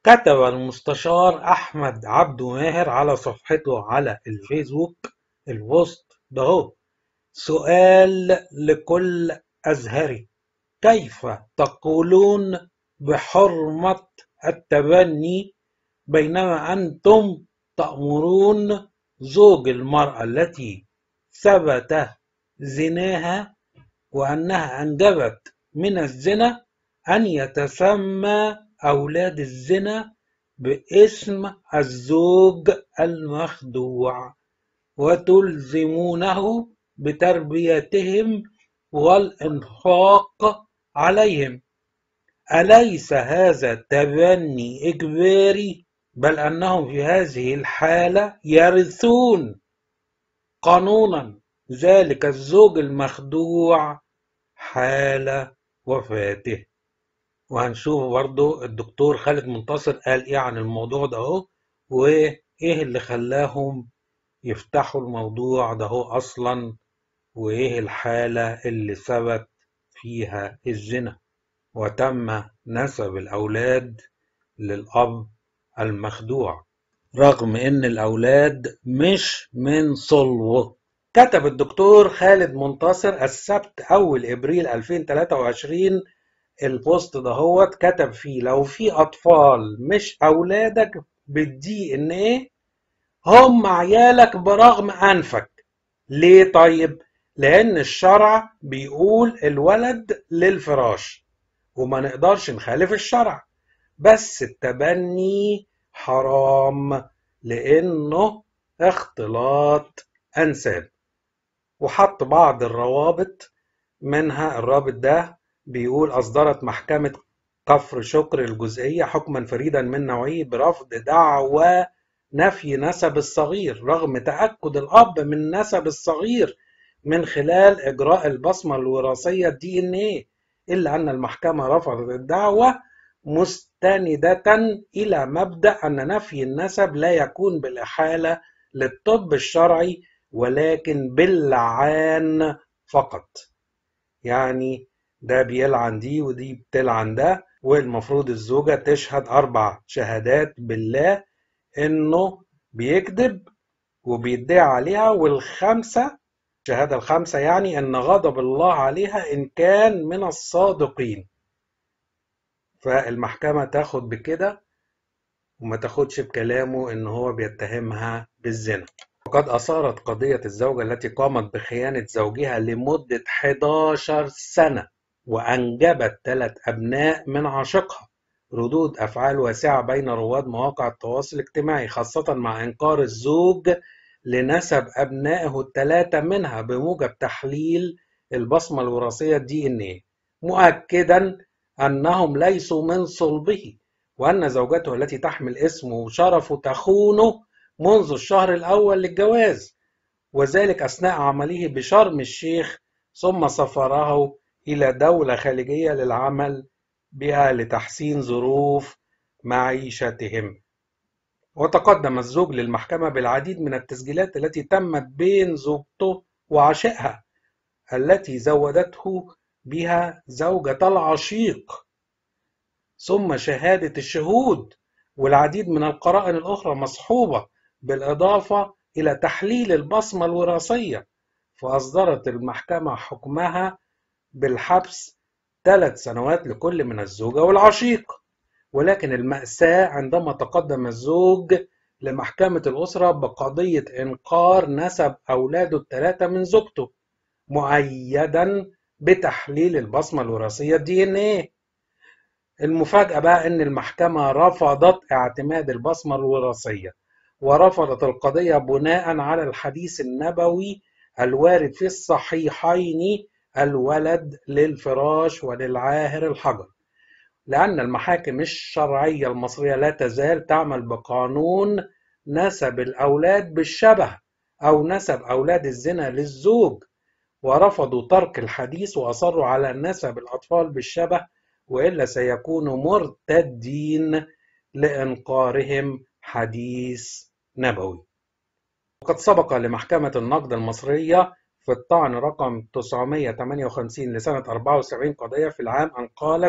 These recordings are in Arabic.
كتب المستشار أحمد عبده ماهر على صفحته على الفيسبوك البوست ده هو: سؤال لكل أزهري: كيف تقولون بحرمة التبني بينما أنتم تأمرون زوج المرأة التي ثبت زناها وأنها أنجبت من الزنا أن يتسمى أولاد الزنا باسم الزوج المخدوع، وتلزمونه بتربيتهم والإنفاق عليهم؟ أليس هذا تبني إجباري؟ بل أنهم في هذه الحالة يرثون قانونا ذلك الزوج المخدوع حال وفاته. وهنشوف برضو الدكتور خالد منتصر قال ايه عن الموضوع ده اهو، وايه اللي خلاهم يفتحوا الموضوع ده اهو اصلا، وايه الحالة اللي ثبت فيها الزنا وتم نسب الاولاد للاب المخدوع رغم ان الاولاد مش من صلبه. كتب الدكتور خالد منتصر السبت أول إبريل 2023 البوست ده هو كتب فيه: لو في أطفال مش أولادك بالدي إن إيه هم عيالك برغم أنفك. ليه طيب؟ لأن الشرع بيقول الولد للفراش وما نقدرش نخالف الشرع، بس التبني حرام لأنه اختلاط أنساب. وحط بعض الروابط، منها الرابط ده بيقول: أصدرت محكمة كفر شكر الجزئية حكما فريدا من نوعه برفض دعوى نفي نسب الصغير رغم تأكد الأب من نسب الصغير من خلال إجراء البصمة الوراثية DNA، إلا أن المحكمة رفضت الدعوى مستندة إلى مبدأ أن نفي النسب لا يكون بالإحالة للطب الشرعي ولكن باللعان فقط. يعني ده بيلعن دي ودي بتلعن ده، والمفروض الزوجة تشهد 4 شهادات بالله إنه بيكذب وبيدعي عليها، والخامسة الشهادة الخامسة يعني إن غضب الله عليها إن كان من الصادقين. فالمحكمة تاخد بكده وما تاخدش بكلامه إن هو بيتهمها بالزنا. وقد أثارت قضية الزوجة التي قامت بخيانة زوجها لمدة 11 سنة وأنجبت 3 أبناء من عاشقها ردود أفعال واسعة بين رواد مواقع التواصل الاجتماعي، خاصة مع إنكار الزوج لنسب أبنائه ال3 منها بموجب تحليل البصمة الوراثية DNA، مؤكدا أنهم ليسوا من صلبه، وأن زوجته التي تحمل اسمه وشرفه تخونه منذ الشهر الأول للجواز، وذلك أثناء عمله بشرم الشيخ، ثم سفره إلى دولة خليجية للعمل بها لتحسين ظروف معيشتهم. وتقدم الزوج للمحكمة بالعديد من التسجيلات التي تمت بين زوجته وعشقها التي زودته بها زوجة العشيق، ثم شهادة الشهود والعديد من القرائن الأخرى مصحوبة، بالإضافة إلى تحليل البصمة الوراثية. فأصدرت المحكمة حكمها بالحبس 3 سنوات لكل من الزوجة والعشيق. ولكن المأساة عندما تقدم الزوج لمحكمة الأسرة بقضية إنكار نسب أولاده ال3 من زوجته مؤيدا بتحليل البصمة الوراثية DNA. المفاجأة بقى إن المحكمة رفضت اعتماد البصمة الوراثية، ورفضت القضية بناء على الحديث النبوي الوارد في الصحيحين: الولد للفراش وللعاهر الحجر، لأن المحاكم الشرعية المصرية لا تزال تعمل بقانون نسب الأولاد بالشبه أو نسب أولاد الزنا للزوج، ورفضوا ترك الحديث وأصروا على نسب الأطفال بالشبه، وإلا سيكونوا مرتدين لإنكارهم حديث نبوي. وقد سبق لمحكمة النقد المصرية في الطعن رقم 958 لسنة 74 قضية في العام أن قالت: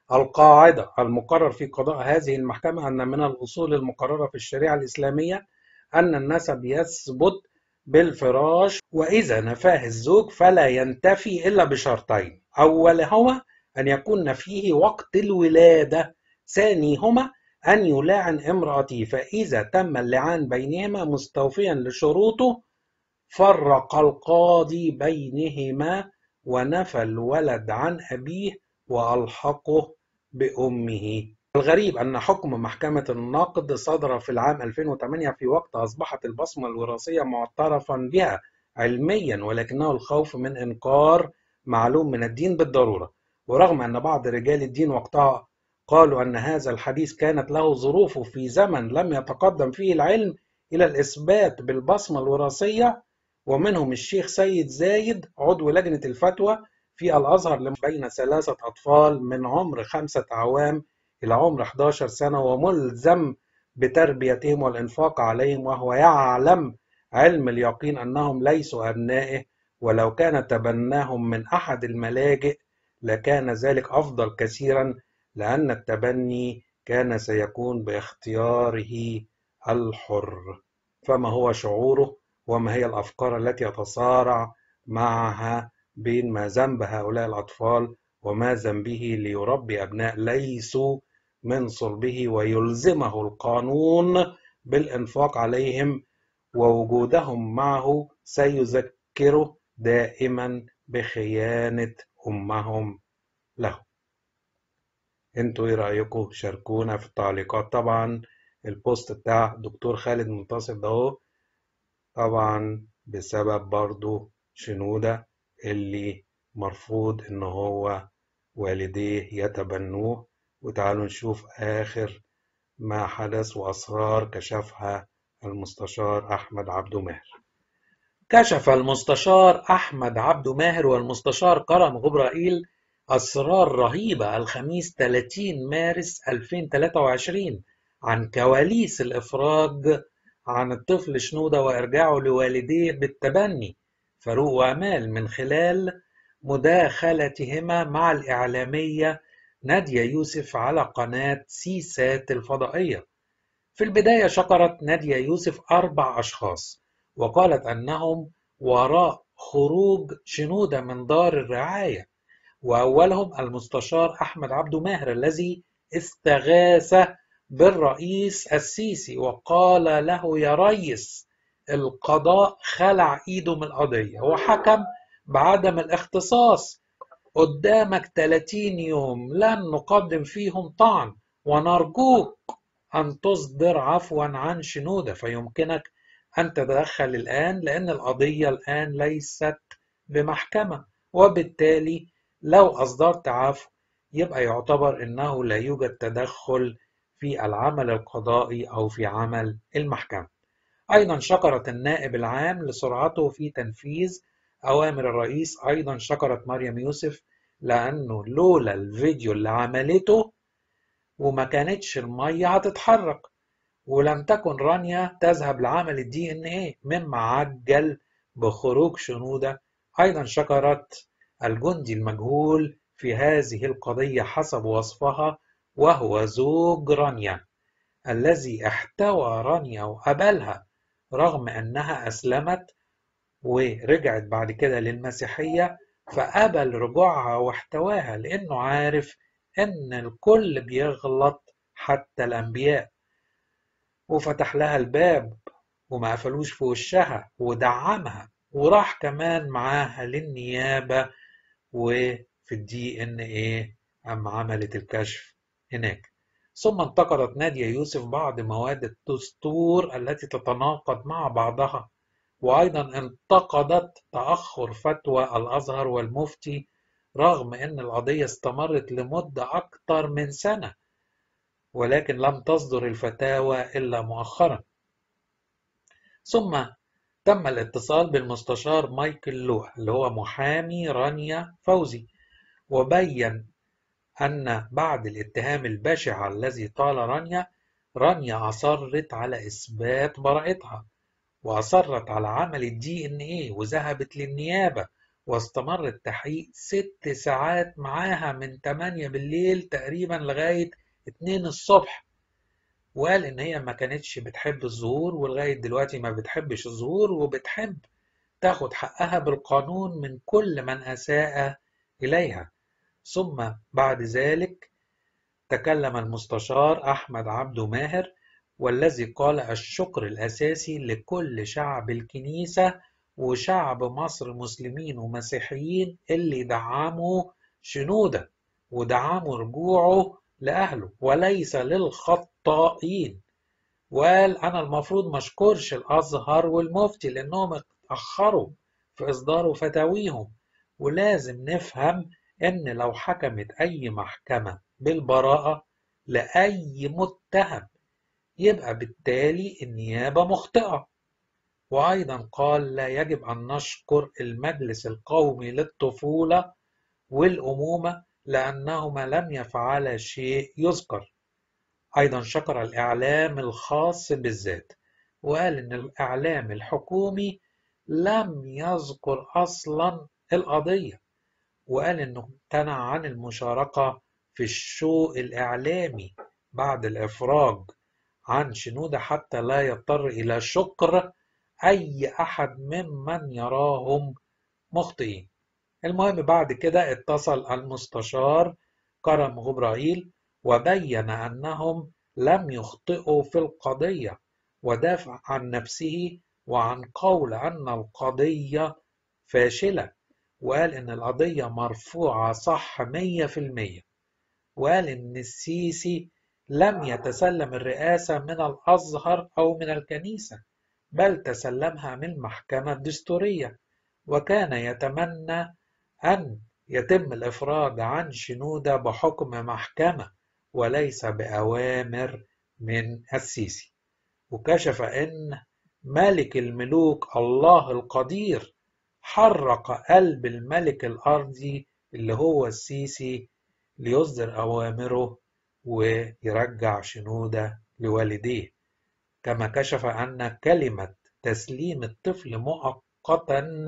القاعدة المقرر في قضاء هذه المحكمة أن من الأصول المقررة في الشريعة الإسلامية أن النسب يثبت بالفراش، وإذا نفاه الزوج فلا ينتفي إلا بشرطين: أولهما أن يكون نفيه وقت الولادة، ثانيهما أن يلاعن امرأته، فإذا تم اللعان بينهما مستوفيا لشروطه فرق القاضي بينهما ونفى الولد عن أبيه وألحقه بأمه. الغريب أن حكم محكمة النقد صدر في العام 2008 في وقت أصبحت البصمة الوراثية معترفا بها علميا، ولكنه الخوف من إنكار معلوم من الدين بالضرورة. ورغم أن بعض رجال الدين وقتها قالوا أن هذا الحديث كانت له ظروفه في زمن لم يتقدم فيه العلم إلى الإثبات بالبصمة الوراثية، ومنهم الشيخ سيد زايد عضو لجنة الفتوى في الأزهر بين 3 أطفال من عمر 5 أعوام إلى عمر 11 سنة، وملزم بتربيتهم والإنفاق عليهم، وهو يعلم علم اليقين أنهم ليسوا أبنائه، ولو كان تبناهم من أحد الملاجئ لكان ذلك أفضل كثيرا، لأن التبني كان سيكون باختياره الحر. فما هو شعوره؟ وما هي الأفكار التي يتصارع معها بين ما ذنب هؤلاء الأطفال وما ذنبه ليربي أبناء ليسوا من صلبه، ويلزمه القانون بالإنفاق عليهم، ووجودهم معه سيذكره دائما بخيانة أمهم له. انتوا ايه رأيكم؟ شاركونا في التعليقات. طبعا البوست بتاع دكتور خالد منتصر ده طبعا بسبب برضو شنودة اللي مرفوض ان هو والديه يتبنوه. وتعالوا نشوف آخر ما حدث وأسرار كشفها المستشار أحمد عبد ماهر. كشف المستشار أحمد عبد ماهر والمستشار كرم غبرائيل أسرار رهيبة الخميس 30 مارس 2023 عن كواليس الإفراج عن الطفل شنودة وإرجاعه لوالديه بالتبني فاروق وأمال من خلال مداخلتهما مع الإعلامية نادية يوسف على قناة سيسات الفضائية. في البداية شكرت نادية يوسف 4 أشخاص وقالت أنهم وراء خروج شنودة من دار الرعاية، وأولهم المستشار أحمد عبد ماهر الذي استغاث بالرئيس السيسي وقال له: يا ريس، القضاء خلع إيده من القضية وحكم بعدم الاختصاص، قدامك 30 يوم لن نقدم فيهم طعن، ونرجوك أن تصدر عفوا عن شنودة فيمكنك أن تتدخل الآن، لأن القضية الآن ليست بمحكمة، وبالتالي لو أصدرت عفو يبقى يعتبر أنه لا يوجد تدخل في العمل القضائي أو في عمل المحكمة. أيضا شكرت النائب العام لسرعته في تنفيذ أوامر الرئيس. أيضا شكرت مريم يوسف لأنه لولا الفيديو اللي عملته وما كانتش المية هتتحرك، ولم تكن رانيا تذهب لعمل الدي ان ايه مما عجل بخروج شنودة. أيضا شكرت الجندي المجهول في هذه القضية حسب وصفها وهو زوج رانيا الذي احتوى رانيا وقبلها رغم أنها أسلمت ورجعت بعد كده للمسيحية، فقبل رجوعها واحتواها لأنه عارف أن الكل بيغلط حتى الأنبياء، وفتح لها الباب وما قفلوش في وشها ودعمها، وراح كمان معاها للنيابة وفي الدي ان ايه أم عملت الكشف هناك. ثم انتقدت نادية يوسف بعض مواد الدستور التي تتناقض مع بعضها، وأيضا انتقدت تأخر فتوى الأزهر والمفتي رغم أن القضية استمرت لمدة أكثر من سنة، ولكن لم تصدر الفتاوى إلا مؤخرا. ثم تم الاتصال بالمستشار مايكل لوح اللي هو محامي رانيا فوزي، وبين أن بعد الاتهام البشع الذي طال رانيا أصرت على إثبات براءتها، وأصرت على عمل الدي ان ايه وذهبت للنيابة واستمر التحقيق 6 ساعات معاها من 8 بالليل تقريبا لغاية 2 الصبح. وقال إن هي ما كانتش بتحب الظهور، ولغاية دلوقتي ما بتحبش الظهور، وبتحب تاخد حقها بالقانون من كل من أساء إليها. ثم بعد ذلك تكلم المستشار أحمد عبده ماهر، والذي قال: الشكر الأساسي لكل شعب الكنيسة وشعب مصر مسلمين ومسيحيين اللي دعموا شنودة ودعموا رجوعه لأهله وليس للخطائين. وقال: أنا المفروض مشكورش الأزهر والمفتي لأنهم اتأخروا في إصدار فتاويهم، ولازم نفهم إن لو حكمت أي محكمة بالبراءة لأي متهم يبقى بالتالي النيابة مخطئة. وأيضا قال: لا يجب أن نشكر المجلس القومي للطفولة والأمومة لأنهما لم يفعلا شيء يذكر. أيضا شكر الإعلام الخاص بالذات، وقال إن الإعلام الحكومي لم يذكر أصلا القضية، وقال إنه امتنع عن المشاركة في الشو الإعلامي بعد الإفراج عن شنودة حتى لا يضطر إلى شكر أي أحد ممن يراهم مخطئين. المهم بعد كده اتصل المستشار كرم غبرائيل وبين أنهم لم يخطئوا في القضية، ودافع عن نفسه وعن قول أن القضية فاشلة، وقال إن القضية مرفوعة صح 100%، وقال إن السيسي لم يتسلم الرئاسة من الأزهر أو من الكنيسة، بل تسلمها من المحكمة الدستورية، وكان يتمنى أن يتم الإفراج عن شنودة بحكم محكمة وليس بأوامر من السيسي. وكشف أن ملك الملوك الله القدير حرك قلب الملك الأرضي اللي هو السيسي ليصدر أوامره ويرجع شنودة لوالديه. كما كشف أن كلمة تسليم الطفل مؤقتا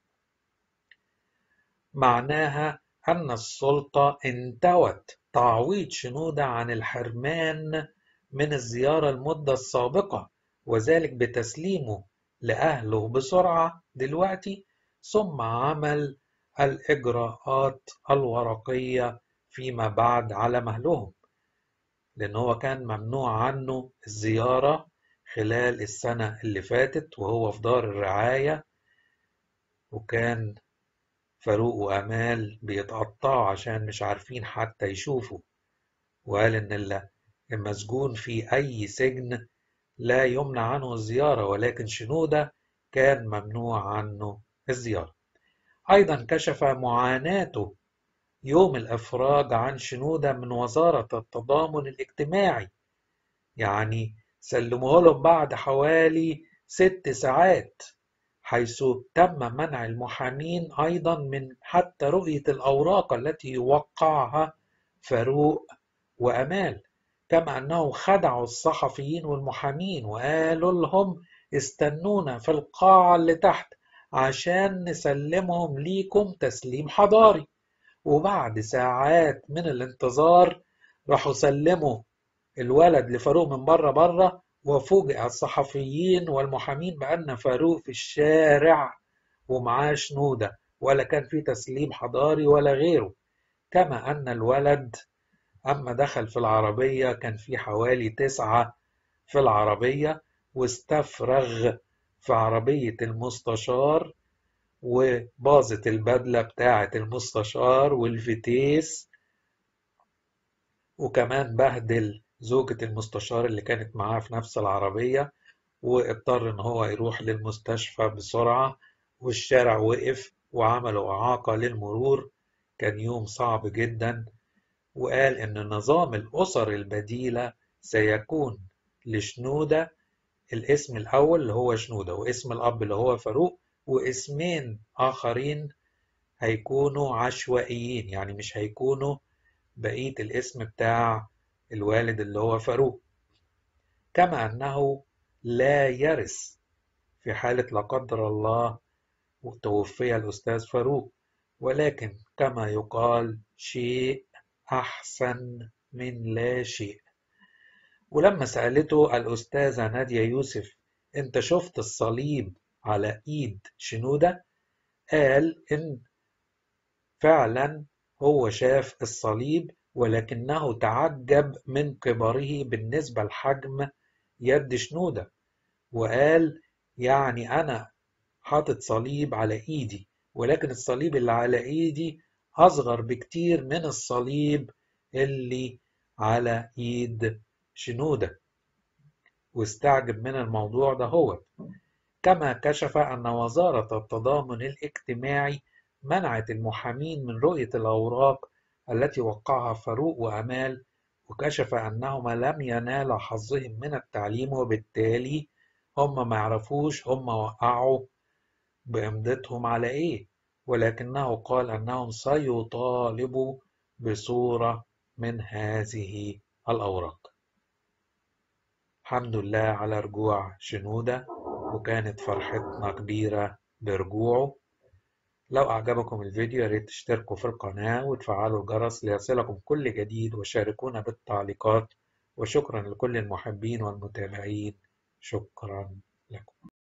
معناها أن السلطة انتوت تعويض شنودة عن الحرمان من الزيارة المدة السابقة، وذلك بتسليمه لأهله بسرعة دلوقتي، ثم عمل الإجراءات الورقية فيما بعد على مهلهم، لأن هو كان ممنوع عنه الزيارة خلال السنة اللي فاتت وهو في دار الرعاية، وكان فاروق وأمال بيتقطعوا عشان مش عارفين حتى يشوفوا. وقال إن المسجون في أي سجن لا يمنع عنه الزيارة، ولكن شنودة كان ممنوع عنه الزيارة. أيضا كشف معاناته يوم الإفراج عن شنودة من وزارة التضامن الاجتماعي، يعني سلموه لهم بعد حوالي 6 ساعات، حيث تم منع المحامين أيضا من حتى رؤية الأوراق التي يوقعها فاروق وأمال، كما أنهم خدعوا الصحفيين والمحامين وقالوا لهم استنونا في القاعة اللي تحت عشان نسلمهم ليكم تسليم حضاري. وبعد ساعات من الانتظار راحوا سلموا الولد لفاروق من بره، وفوجئ الصحفيين والمحامين بأن فاروق في الشارع ومعاه شنودة، ولا كان في تسليم حضاري ولا غيره. كما أن الولد أما دخل في العربية كان في حوالي 9 في العربية، واستفرغ في عربية المستشار وباظت البدلة بتاعة المستشار والفتيس، وكمان بهدل زوجة المستشار اللي كانت معاه في نفس العربية، واضطر ان هو يروح للمستشفى بسرعة، والشارع وقف وعملوا إعاقة للمرور. كان يوم صعب جدا. وقال ان نظام الأسر البديلة سيكون لشنودة الاسم الأول اللي هو شنودة، واسم الأب اللي هو فاروق، واسمين آخرين هيكونوا عشوائيين، يعني مش هيكونوا بقية الاسم بتاع الوالد اللي هو فاروق. كما أنه لا يرث في حالة لا قدر الله وتوفي الأستاذ فاروق، ولكن كما يقال شيء أحسن من لا شيء. ولما سألته الأستاذة نادية يوسف أنت شفت الصليب على إيد شنودة؟ قال إن فعلا هو شاف الصليب، ولكنه تعجب من كبره بالنسبة لحجم يد شنودة، وقال يعني أنا حاطط صليب على إيدي، ولكن الصليب اللي على إيدي أصغر بكتير من الصليب اللي على إيد شنودة، واستعجب من الموضوع ده. هو كما كشف أن وزارة التضامن الاجتماعي منعت المحامين من رؤية الأوراق التي وقعها فاروق وأمال، وكشف أنهما لم ينالا حظهم من التعليم، وبالتالي هم ما يعرفوش هم وقعوا بإمضتهم على إيه، ولكنه قال أنهم سيطالبوا بصورة من هذه الأوراق. الحمد لله على رجوع شنودة، وكانت فرحتنا كبيرة برجوعه. لو أعجبكم الفيديو ياريت تشتركوا في القناة وتفعلوا الجرس ليصلكم كل جديد، وشاركونا بالتعليقات. وشكرا لكل المحبين والمتابعين، شكرا لكم.